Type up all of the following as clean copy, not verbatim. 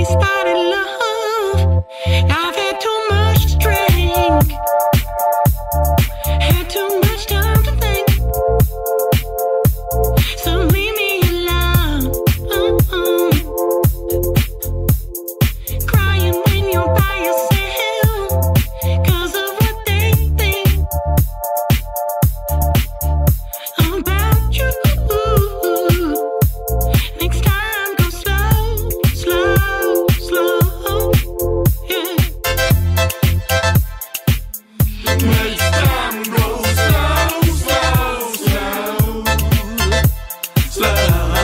started love. I've had too much to drink, had too much time to think. So leave me alone. Crying when you're by yourself, 'cause of what they think about you. Next time, go slow, slow, slow. Yeah. Next time, go slow, slow, slow, slow.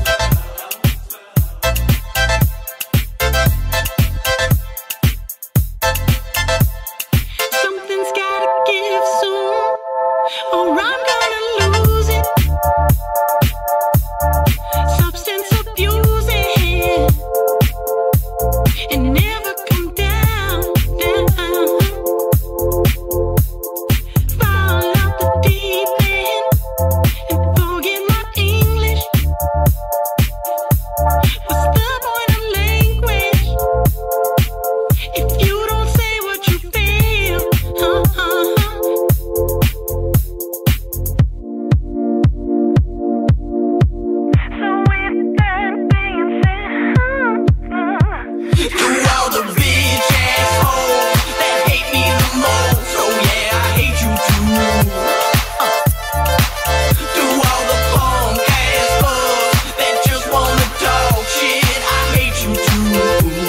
Something's gotta give soon, or I'm gonna lose it. Substance abusing and never come down, down. Fall out the deep end and forget my English. What's the point of language if you don't say what you feel? So with that being said, To all the bitch assholes that hate me the most, oh yeah, I hate you too. To all the punk ass thugs that just wanna talk shit, I hate you too.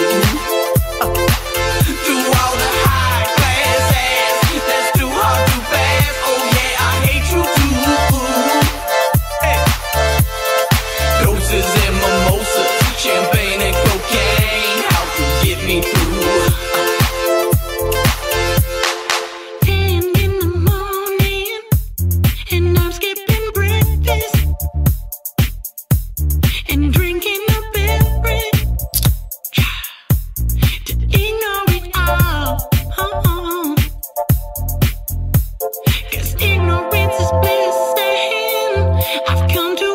To all the high class ass that's too hard to pass, oh yeah, I hate you too. Hey. Doses and mimosas, champagne and cocaine, how to get me through. 10 in the morning and I'm skipping breakfast and drinking a beverage to ignore it all. 'Cause ignorance is bliss, and I've come to